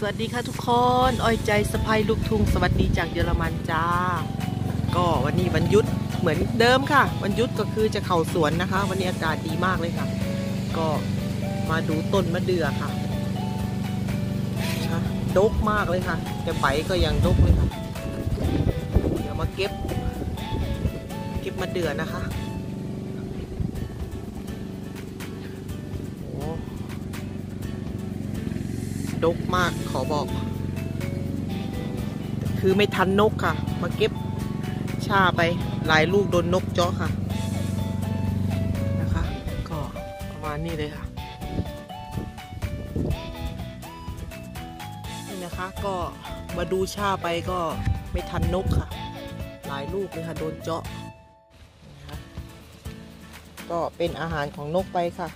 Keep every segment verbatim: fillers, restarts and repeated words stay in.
วัสดีค่ะทุกคนอ้อยใจสะพายลูกทุ่งสวัสดีจากเยอรมันจ้าก็วันนี้วันหยุดเหมือนเดิมค่ะวันหยุดก็คือจะเข้าสวนนะคะวันนี้อากาศดีมากเลยค่ะก็มาดูต้นมะเดื่อค่ะดกมากเลยค่ะแต่ใบก็ยังดกเลยค่ะเดี๋ยวมาเก็บเก็บมะเดื่อนะคะโอ้ดกมากขอบอกคือไม่ทันนกค่ะมาเก็บชาไปหลายลูกโดนนกเจาะค่ะนะคะก็ประมาณนี้เลยค่ะนี่นะคะก็มาดูชาไปก็ไม่ทันนกค่ะหลายลูกเลยค่ะโดนเจาะนะคะก็เป็นอาหารของนกไปค่ะ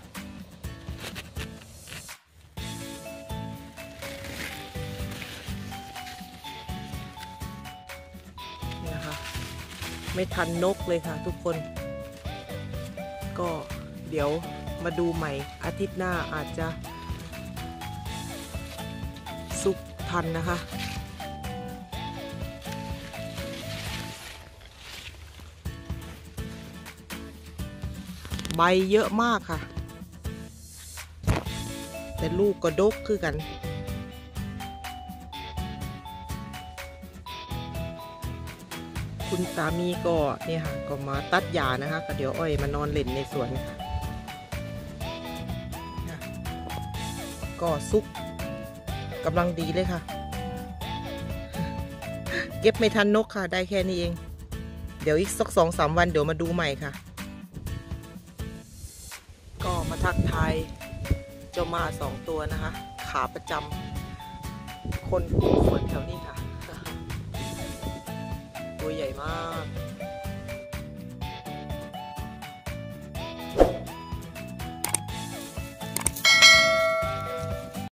ไม่ทันนกเลยค่ะทุกคนก็เดี๋ยวมาดูใหม่อาทิตย์หน้าอาจจะสุกทันนะคะใบเยอะมากค่ะแต่ลูกก็ดกคือกันคุณสามีก็เนี่ยค่ะก็มาตัดหญ้านะคะก็เดี๋ยวอ้อยมานอนเล่นในสวนค่ะก็สุกกำลังดีเลยค่ะเก็บไม่ทันนกค่ะได้แค่นี้เองเดี๋ยวอีกสักสองสามวันเดี๋ยวมาดูใหม่ค่ะก็มาทักทายเจ้ามาสองตัวนะคะขาประจำคนสวนแถวนี้ค่ะตัวใหญ่มาก